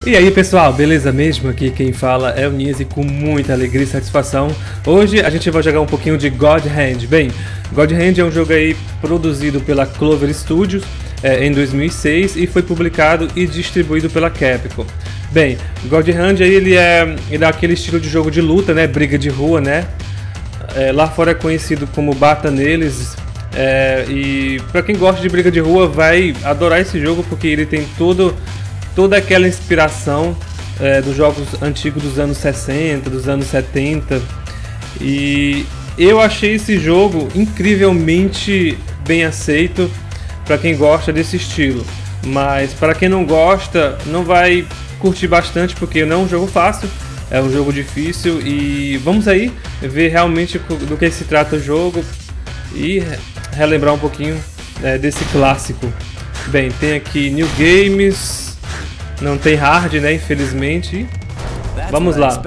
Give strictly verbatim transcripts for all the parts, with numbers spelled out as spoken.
E aí pessoal, beleza mesmo? Aqui quem fala é o Nise com muita alegria e satisfação. Hoje a gente vai jogar um pouquinho de God Hand. Bem, God Hand é um jogo aí produzido pela Clover Studios é, em dois mil e seis e foi publicado e distribuído pela Capcom. Bem, God Hand aí ele é, ele é aquele estilo de jogo de luta, né? Briga de rua, né? É, lá fora é conhecido como Bata Neles. É, e para quem gosta de briga de rua vai adorar esse jogo porque ele tem todo toda aquela inspiração é, dos jogos antigos dos anos sessenta, dos anos setenta, e eu achei esse jogo incrivelmente bem aceito para quem gosta desse estilo, mas para quem não gosta não vai curtir bastante porque não é um jogo fácil, é um jogo difícil. E vamos aí ver realmente do que se trata o jogo e relembrar um pouquinho é, desse clássico. Bem, tem aqui New Games. Não tem hard, né? Infelizmente. Vamos lá.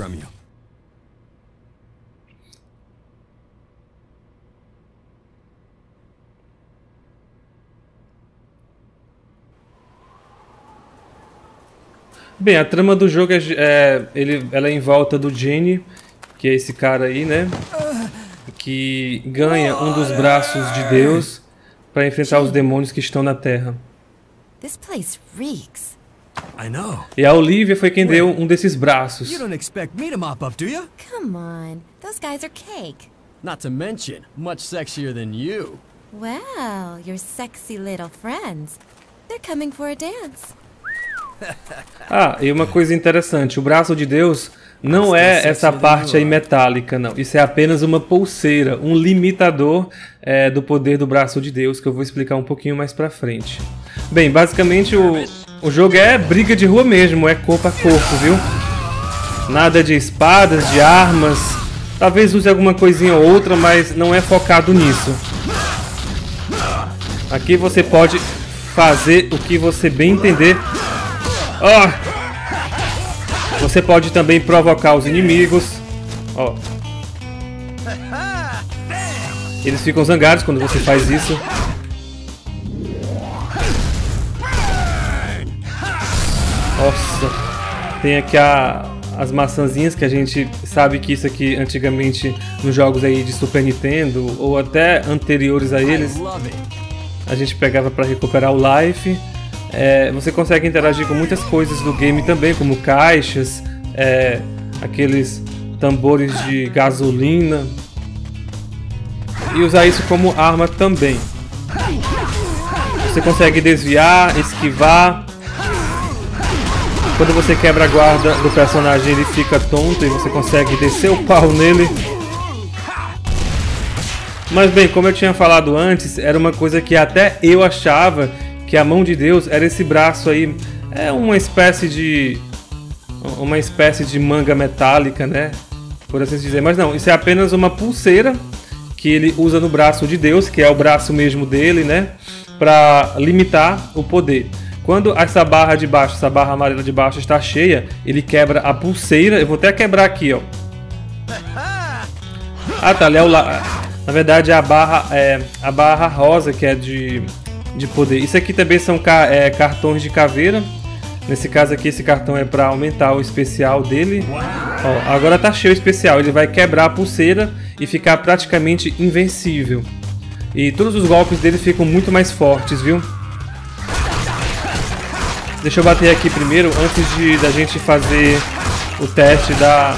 Bem, a trama do jogo é, é ele, ela é em volta do Genie, que é esse cara aí, né? Que ganha um dos braços de Deus para enfrentar os demônios que estão na Terra. This place reeks. I know. E a Olivia foi quem deu um desses braços. You don't expect me to mop up, do you? Come on, those guys are cake. Not to mention, much sexier than you. Well, your sexy little friends. They're coming for a dance. Ah, e uma coisa interessante, o braço de Deus não é essa parte aí metálica, não. Isso é apenas uma pulseira, um limitador é, do poder do braço de Deus, que eu vou explicar um pouquinho mais pra frente. Bem, basicamente o, o jogo é briga de rua mesmo, é corpo a corpo, viu? Nada de espadas, de armas, talvez use alguma coisinha ou outra, mas não é focado nisso. Aqui você pode fazer o que você bem entender. Oh! Você pode também provocar os inimigos. Ó. Eles ficam zangados quando você faz isso. Nossa. Tem aqui a, as maçãzinhas que a gente sabe que isso aqui antigamente nos jogos aí de Super Nintendo ou até anteriores a eles a gente pegava para recuperar o life. É, você consegue interagir com muitas coisas do game também, como caixas, é, aqueles tambores de gasolina, e usar isso como arma também. Você consegue desviar, esquivar. Quando você quebra a guarda do personagem, ele fica tonto e você consegue descer o pau nele. Mas bem, como eu tinha falado antes, era uma coisa que até eu achava que a mão de Deus era esse braço aí, é uma espécie de uma espécie de manga metálica, né, por assim dizer. Mas não, isso é apenas uma pulseira que ele usa no braço de Deus, que é o braço mesmo dele, né, para limitar o poder. Quando essa barra de baixo, essa barra amarela de baixo está cheia, ele quebra a pulseira. Eu vou até quebrar aqui, ó. Ah, tá, ali é o la... na verdade é a barra, é a barra rosa que é de de poder. Isso aqui também são ca é, cartões de caveira. Nesse caso aqui, esse cartão é para aumentar o especial dele. Ó, agora tá cheio o especial. Ele vai quebrar a pulseira e ficar praticamente invencível. E todos os golpes dele ficam muito mais fortes, viu? Deixa eu bater aqui primeiro, antes de da gente fazer o teste da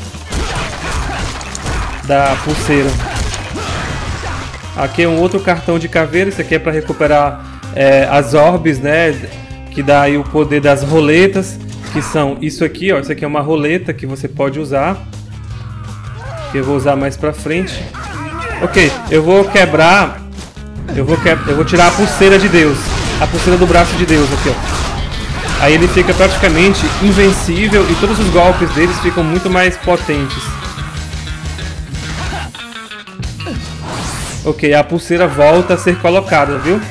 da pulseira. Aqui é um outro cartão de caveira. Isso aqui é para recuperar é, as orbes, né? Que dá aí o poder das roletas, que são isso aqui, ó. Isso aqui é uma roleta que você pode usar, que eu vou usar mais pra frente. Ok, eu vou quebrar, eu vou, que... eu vou tirar a pulseira de Deus, a pulseira do braço de Deus aqui, ó. Aí ele fica praticamente invencível e todos os golpes deles ficam muito mais potentes. Ok, a pulseira volta a ser colocada, viu?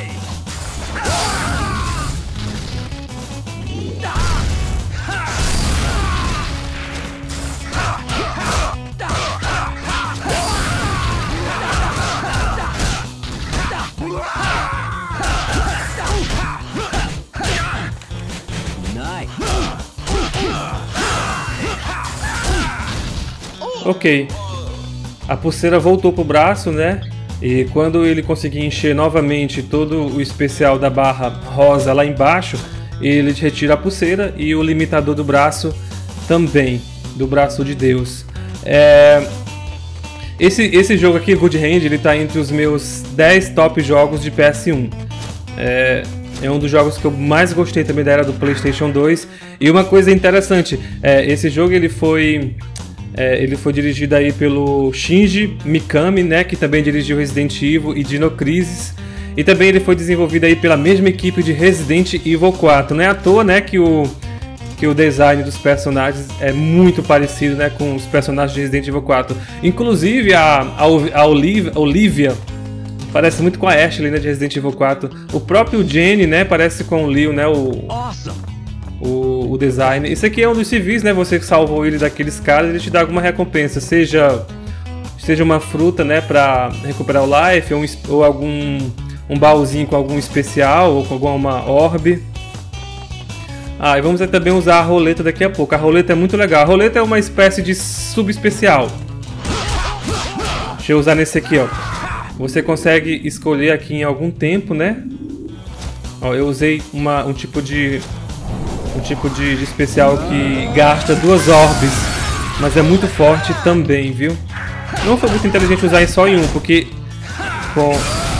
Ok. A pulseira voltou pro braço, né? E quando ele conseguir encher novamente todo o especial da barra rosa lá embaixo, ele retira a pulseira e o limitador do braço também, do braço de Deus. É... Esse, esse jogo aqui, Good Hand, ele tá entre os meus dez top jogos de P S um. É... É um dos jogos que eu mais gostei também da era do PlayStation dois. E uma coisa interessante, é, esse jogo ele foi... É, ele foi dirigido aí pelo Shinji Mikami, né, que também dirigiu Resident Evil e Dino Crisis. E também ele foi desenvolvido aí pela mesma equipe de Resident Evil quatro. Não é à toa, né, que o, que o design dos personagens é muito parecido, né, com os personagens de Resident Evil quatro. Inclusive a, a, a Olivia, Olivia parece muito com a Ashley, né, de Resident Evil quatro. O próprio Jenny, né, parece com o Leo, né, o... O, o design. Esse aqui é um dos civis, né? Você que salvou ele daqueles caras, ele te dá alguma recompensa, seja seja uma fruta, né, para recuperar o life, ou, um, ou algum um baúzinho com algum especial ou com alguma orbe. Ah, e vamos também usar a roleta daqui a pouco. A roleta é muito legal. A roleta é uma espécie de sub-especial. Deixa eu usar nesse aqui, ó. Você consegue escolher aqui em algum tempo, né? Ó, eu usei uma, um tipo de um tipo de, de especial que gasta duas orbes, mas é muito forte também, viu? Não foi muito inteligente usar só em um, porque com,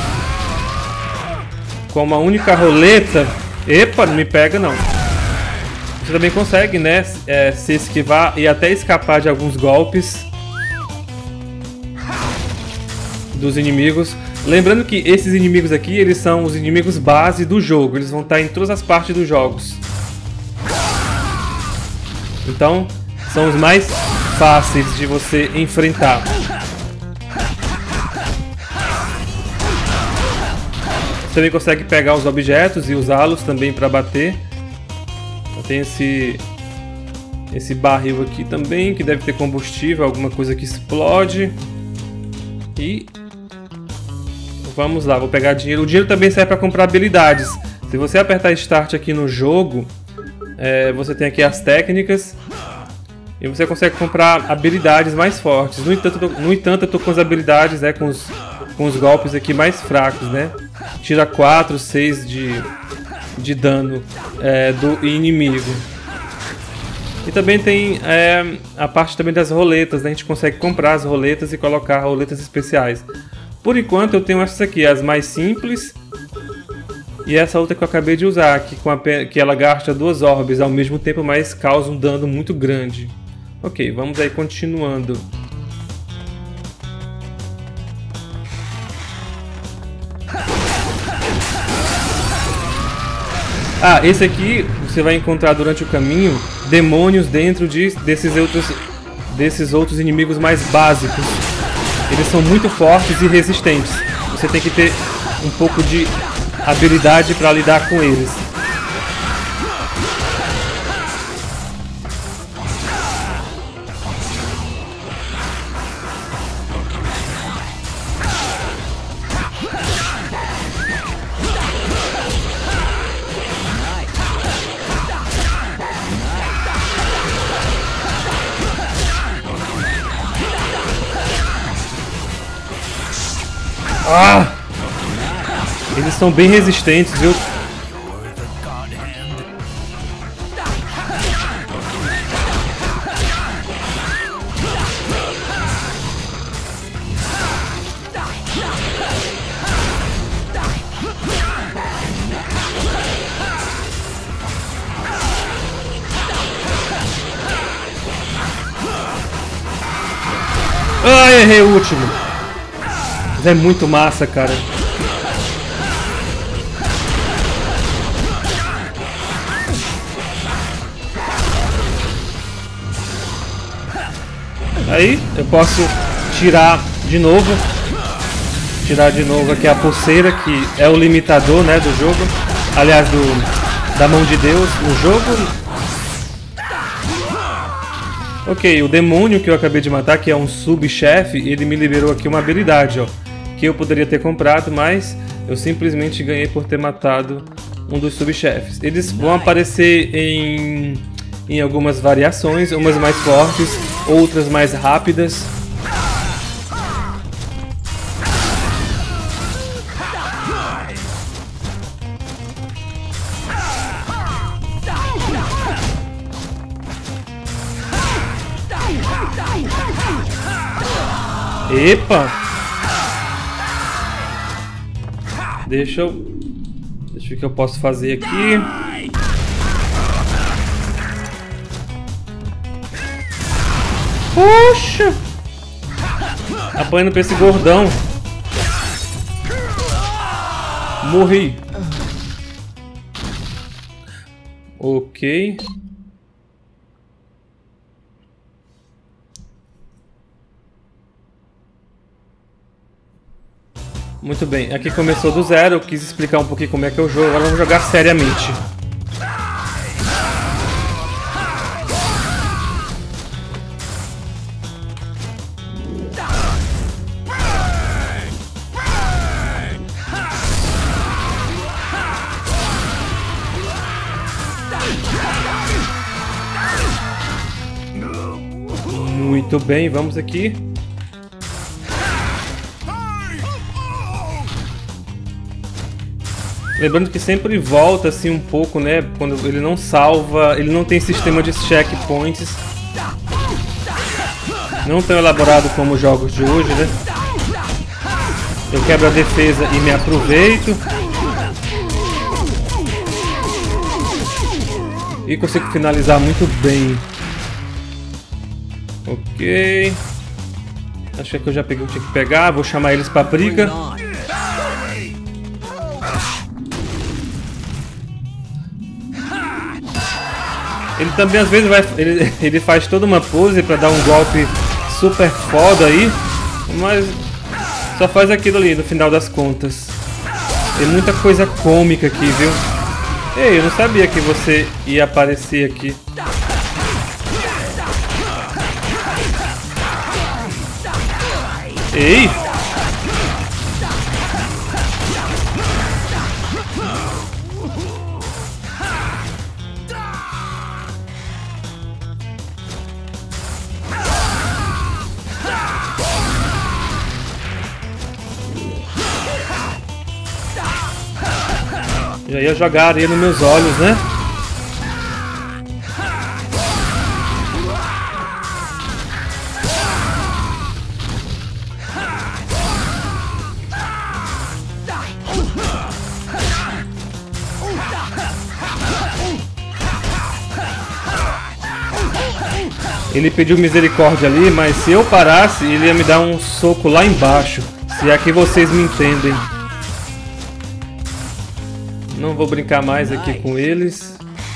com uma única roleta... Epa, não me pega não. Você também consegue, né, é, se esquivar e até escapar de alguns golpes dos inimigos. Lembrando que esses inimigos aqui, eles são os inimigos base do jogo. Eles vão estar em todas as partes dos jogos. Então, são os mais fáceis de você enfrentar. Você também consegue pegar os objetos e usá-los também para bater. Tem esse, esse barril aqui também, que deve ter combustível, alguma coisa que explode. E vamos lá, vou pegar dinheiro. O dinheiro também serve para comprar habilidades. Se você apertar Start aqui no jogo, é, você tem aqui as técnicas e você consegue comprar habilidades mais fortes. No entanto, no entanto eu tô com as habilidades, né, com os, com os golpes aqui mais fracos, né? Tira quatro, seis de, de dano é, do inimigo. E também tem é, a parte também das roletas, né? A gente consegue comprar as roletas e colocar roletas especiais. Por enquanto eu tenho essas aqui, as mais simples. E essa outra que eu acabei de usar, que, com a, que ela gasta duas orbes ao mesmo tempo, mas causa um dano muito grande. Ok, vamos aí continuando. Ah, esse aqui você vai encontrar durante o caminho demônios dentro de, desses, outros, desses outros inimigos mais básicos. Eles são muito fortes e resistentes. Você tem que ter um pouco de habilidade para lidar com eles. Ah! Eles são bem resistentes, viu? Ai, errei o último. Mas é muito massa, cara. Aí eu posso tirar de novo. Tirar de novo aqui a pulseira, que é o limitador, né, do jogo. Aliás, do, da mão de Deus no jogo. Ok, o demônio que eu acabei de matar, que é um subchefe, ele me liberou aqui uma habilidade, ó, que eu poderia ter comprado, mas eu simplesmente ganhei por ter matado um dos subchefes. Eles vão aparecer em, em algumas variações, umas mais fortes, outras mais rápidas. Epa! Deixa eu... Deixa eu ver o que eu posso fazer aqui. Poxa! Apanhando pra esse gordão. Morri. Ok. Muito bem, aqui começou do zero, eu quis explicar um pouquinho como é que eu jogo, agora vamos jogar seriamente. Muito bem, vamos aqui. Lembrando que sempre volta assim um pouco, né? Quando ele não salva, ele não tem sistema de checkpoints. Não tão elaborado como os jogos de hoje, né? Eu quebro a defesa e me aproveito. E consigo finalizar muito bem. Ok. Acho que eu já peguei o que tinha que pegar. Vou chamar eles pra briga. Ele também às vezes vai, ele, ele faz toda uma pose pra dar um golpe super foda aí, mas só faz aquilo ali no final das contas. Tem muita coisa cômica aqui, viu? Ei, eu não sabia que você ia aparecer aqui. Ei! Já ia jogar areia nos meus olhos, né? Ele pediu misericórdia ali, mas se eu parasse, ele ia me dar um soco lá embaixo. Se é que vocês me entendem. Não vou brincar mais aqui com eles.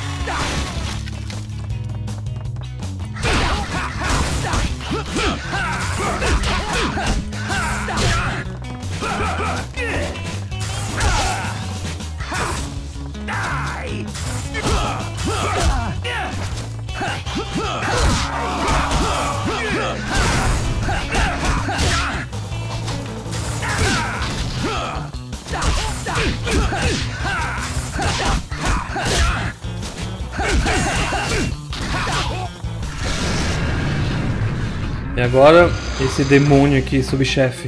E agora, esse demônio aqui, subchefe.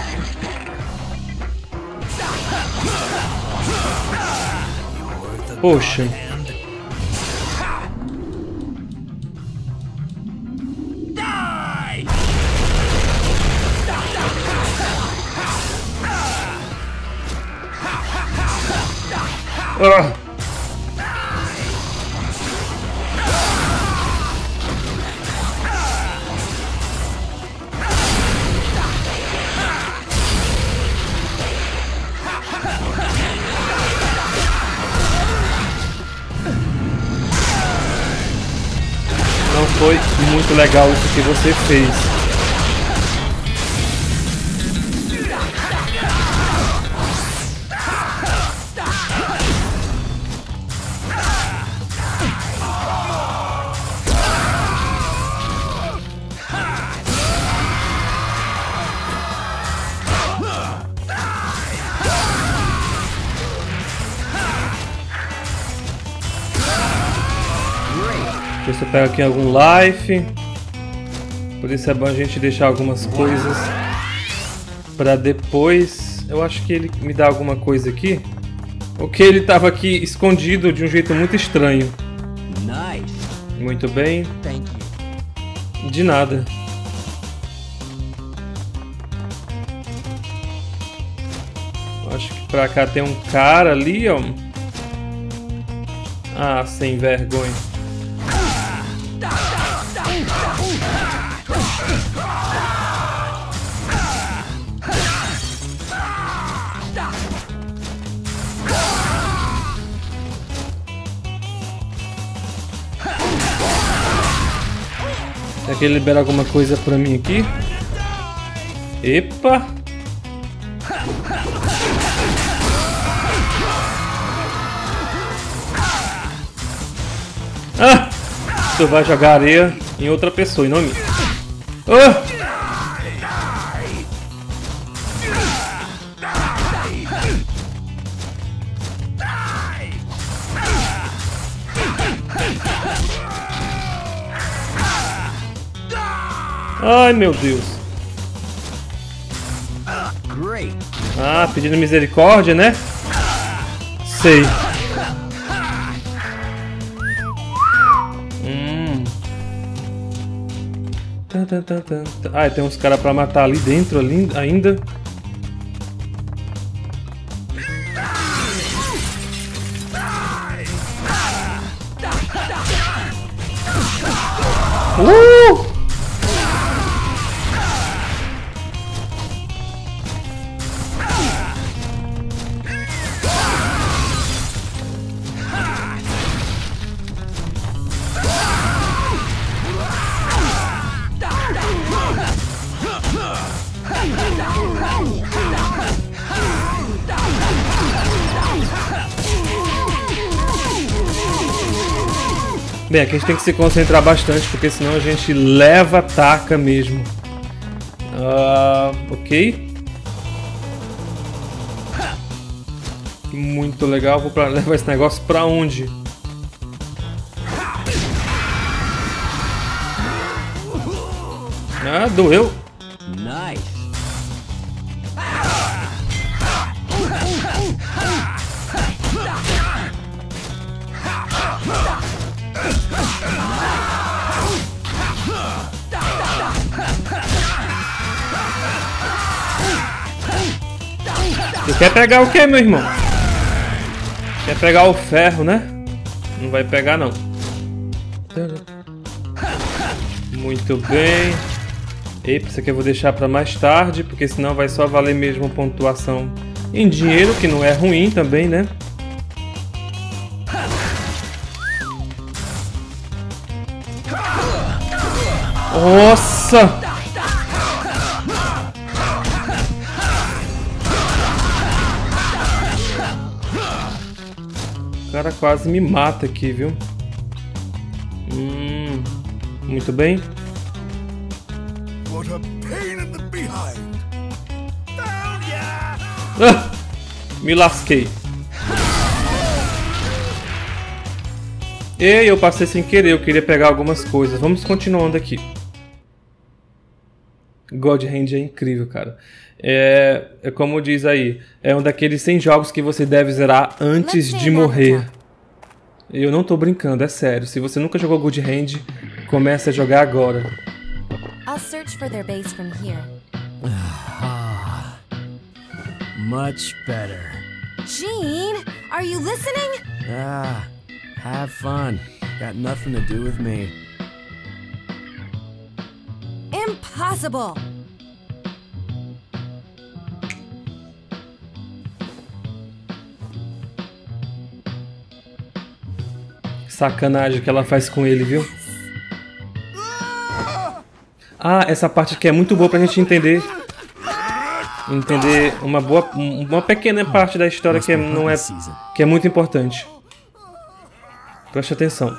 Poxa. Ah. Não foi muito legal isso que você fez. Deixa eu ver se eu pego aqui algum life. Por isso é bom a gente deixar algumas coisas pra depois. Eu acho que ele me dá alguma coisa aqui. Ok, ele tava aqui escondido de um jeito muito estranho. Nice. Muito bem. Thank you. De nada. Acho que pra cá tem um cara ali, ó. Ah, sem vergonha. Será que ele libera alguma coisa pra mim aqui? Epa! Ah! Tu vai jogar areia em outra pessoa e não em mim. Ah! Ai, meu Deus. Ah, pedindo misericórdia, né? Sei. Hum. Tan, tan, tan, tan. Ah, tem uns caras pra matar ali dentro ali, ainda. Uh! Bem, aqui a gente tem que se concentrar bastante, porque senão a gente leva a taca mesmo. Uh, ok. Muito legal. Vou pra levar esse negócio pra onde? Ah, doeu. Nice. Tu quer pegar o que, meu irmão? Quer pegar o ferro, né? Não vai pegar, não. Muito bem. Epa, isso aqui eu vou deixar para mais tarde, porque senão vai só valer mesmo pontuação em dinheiro, que não é ruim também, né? Nossa! O cara quase me mata aqui, viu? Hum, muito bem. What a pain in the behind. Ah, me lasquei. Ei, eu passei sem querer, eu queria pegar algumas coisas. Vamos continuando aqui. God Hand é incrível, cara. É, é como diz aí, é um daqueles cem jogos que você deve zerar antes de morrer. Eu não tô brincando, é sério. Se você nunca jogou God Hand, comece a jogar agora. I'll search for their base from here. Much better. Gene, are you listening? Ah, have fun. Got nothing to do with me. Impossible! Sacanagem que ela faz com ele, viu? Ah, essa parte aqui é muito boa pra gente entender. Entender uma boa, uma pequena parte da história que é, não é, que é muito importante. Preste atenção.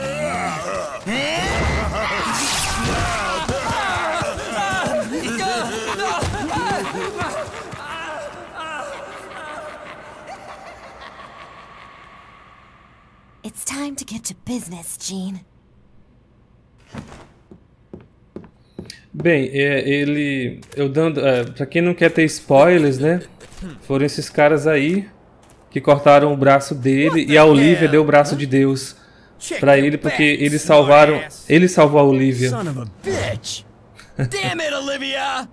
It's time to get to business, Gene. Bem, é, ele... Eu dando... É, pra quem não quer ter spoilers, né? Foram esses caras aí que cortaram o braço dele e a Olivia deu o braço de Deus pra ele porque eles salvaram... Ele salvou a Olivia. Son of a bitch! Damn it, Olivia!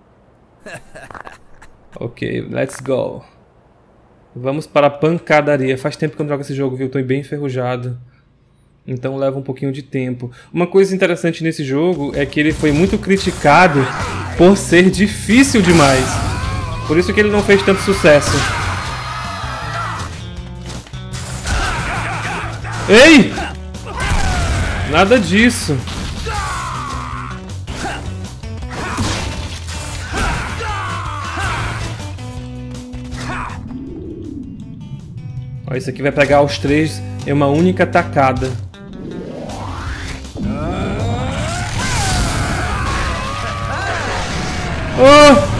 Ok, let's go. Vamos para a pancadaria. Faz tempo que eu não jogo esse jogo, viu? Tô bem enferrujado. Então leva um pouquinho de tempo. Uma coisa interessante nesse jogo é que ele foi muito criticado por ser difícil demais. Por isso que ele não fez tanto sucesso. Ei! Nada disso. Ó, isso aqui vai pegar os três em uma única tacada. Oh!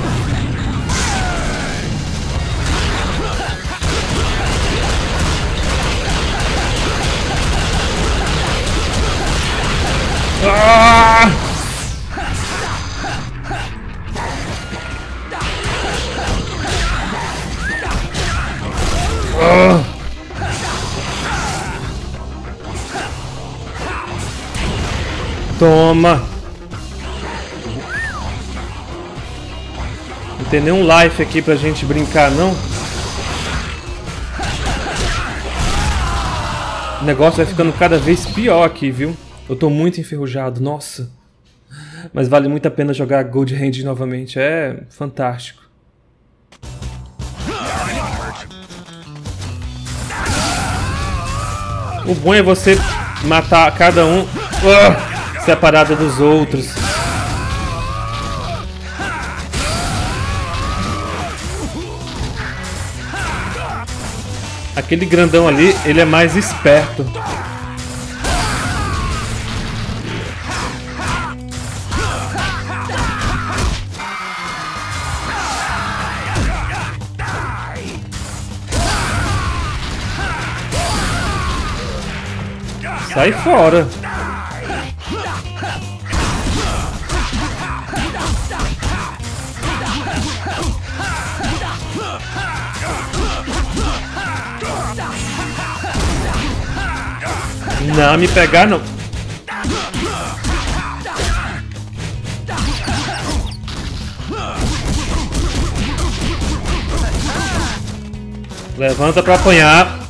Ah! Ah! Toma! Não tem nenhum life aqui pra gente brincar, não? O negócio vai ficando cada vez pior aqui, viu? Eu tô muito enferrujado, nossa. Mas vale muito a pena jogar Gold Hand novamente, é fantástico. O bom é você matar cada um uh, separado dos outros. Aquele grandão ali, ele é mais esperto. Sai fora. Não me pegar não. Levanta pra apanhar.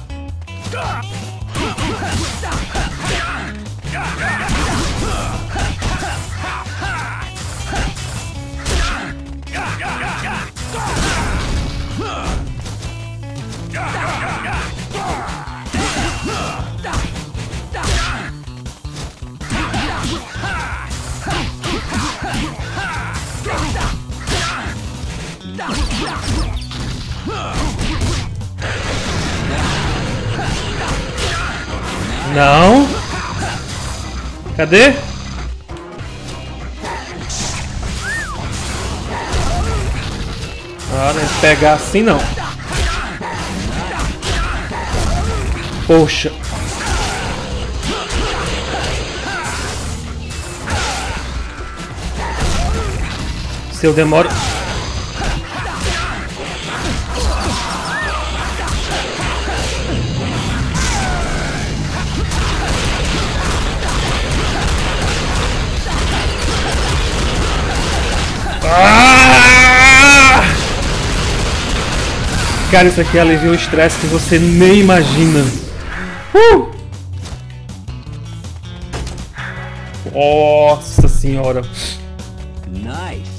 Não. Cadê? Ah, não é pegar assim não. Poxa. Se eu demoro... Ah! Cara, isso aqui alivia o estresse que você nem imagina. Uh! Nossa senhora. Nice.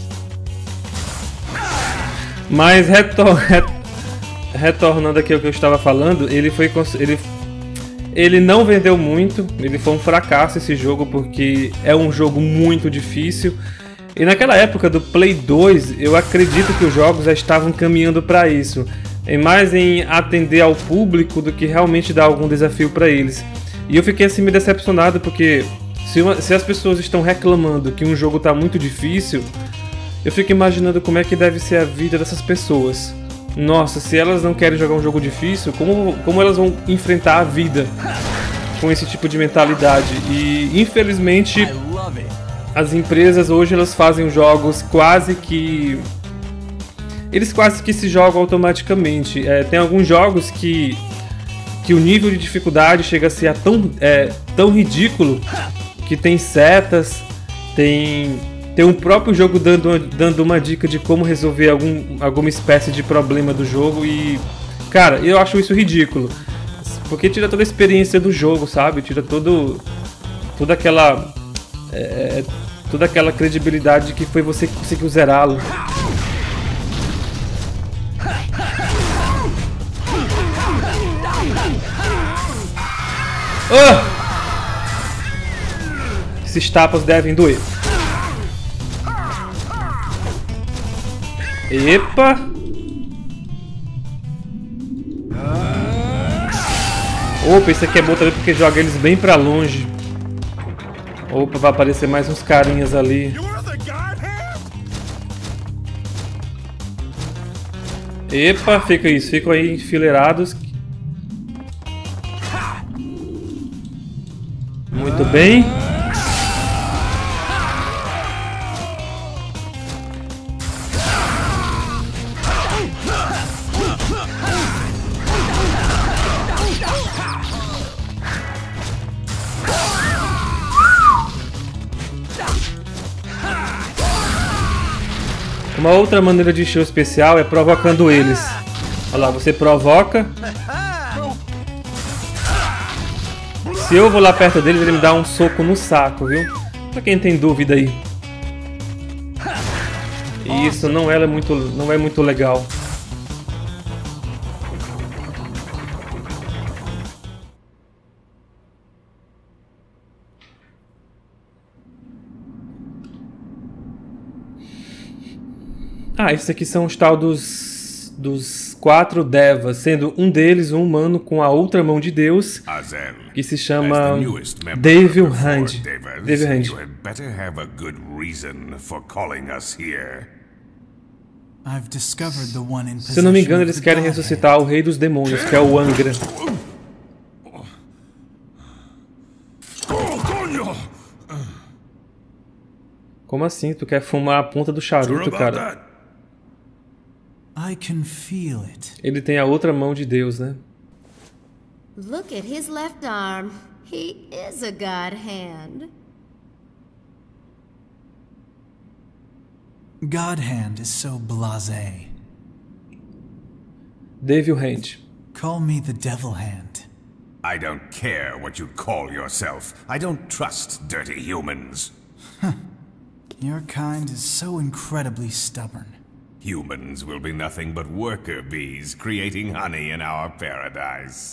Mas retor re retornando aqui ao que eu estava falando, ele foi ele ele não vendeu muito, ele foi um fracasso esse jogo porque é um jogo muito difícil. E naquela época do Play dois, eu acredito que os jogos já estavam caminhando para isso. É mais em atender ao público do que realmente dar algum desafio para eles. E eu fiquei assim meio decepcionado porque se, uma, se as pessoas estão reclamando que um jogo está muito difícil, eu fico imaginando como é que deve ser a vida dessas pessoas. Nossa, se elas não querem jogar um jogo difícil, como, como elas vão enfrentar a vida com esse tipo de mentalidade? E infelizmente as empresas hoje elas fazem os jogos quase que... Eles quase que se jogam automaticamente. É, tem alguns jogos que, que o nível de dificuldade chega a ser tão, é, tão ridículo que tem setas, tem, tem um próprio jogo dando, dando uma dica de como resolver algum, alguma espécie de problema do jogo e... Cara, eu acho isso ridículo. Porque tira toda a experiência do jogo, sabe? Tira todo, toda aquela... É, toda aquela credibilidade de que foi você que conseguiu zerá-lo. Oh! Esses tapas devem doer. Epa! Opa, esse aqui é bom também porque joga eles bem pra longe. Opa, vai aparecer mais uns carinhas ali. Epa, fica isso, ficam aí enfileirados. Muito bem. Uma outra maneira de show especial é provocando eles. Olha lá, você provoca. Se eu vou lá perto deles, ele me dá um soco no saco, viu? Pra quem tem dúvida aí. Isso não é muito, não é muito legal. Ah, esses aqui são os tal dos, dos quatro devas, sendo um deles um humano com a outra mão de Deus, que se chama Devil Hand. Devil Hand. Se eu não me engano, eles querem ressuscitar o rei dos demônios, que é o Angra. Como assim? Tu quer fumar a ponta do charuto, cara? I can feel it. Ele tem a outra mão de Deus, né? Look at his left arm. He is a god hand. God hand is so blasé. Devil Hand. Call me the devil hand. I don't care what you call yourself. I don't trust dirty humans. Your kind is so incredibly stubborn. Humans will be nothing but worker bees creating honey in our paradise.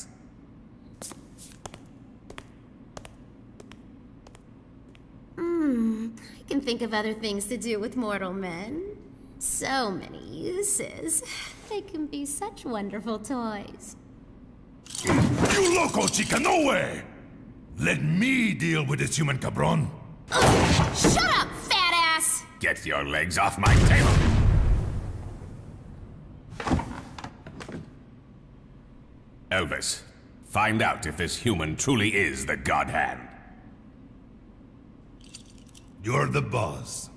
Hmm, I can think of other things to do with mortal men. So many uses. They can be such wonderful toys. You loco, chica, no way! Let me deal with this human cabron. Ugh, shut up, fat ass! Get your legs off my table! Elvis, find out if this human truly is the God Hand. You're the boss.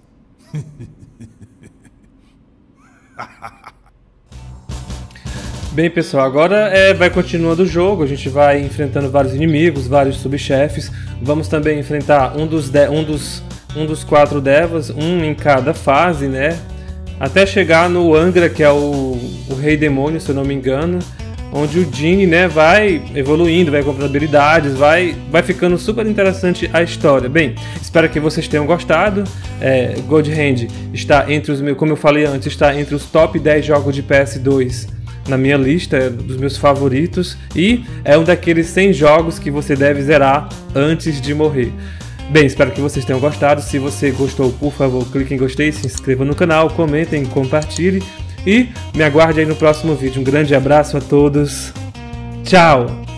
Bem, pessoal, agora é, vai continuando o jogo. A gente vai enfrentando vários inimigos, vários subchefes. Vamos também enfrentar um dos, de, um dos, um dos quatro devas, um em cada fase, né? Até chegar no Angra, que é o, o rei demônio, se eu não me engano. Onde o Gene, né, vai evoluindo, vai comprando habilidades, vai, vai ficando super interessante a história. Bem, espero que vocês tenham gostado. É, God Hand está entre os meus, como eu falei antes, está entre os top dez jogos de P S dois na minha lista, é dos meus favoritos. E é um daqueles cem jogos que você deve zerar antes de morrer. Bem, espero que vocês tenham gostado. Se você gostou, por favor, clique em gostei, se inscreva no canal, comentem, compartilhe. E me aguarde aí no próximo vídeo. Um grande abraço a todos. Tchau!